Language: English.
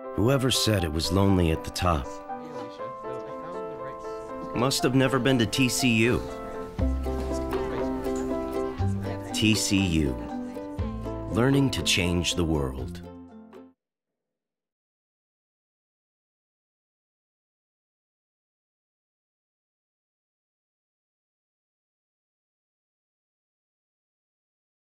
Whoever said it was lonely at the top must have never been to TCU. TCU, learning to change the world.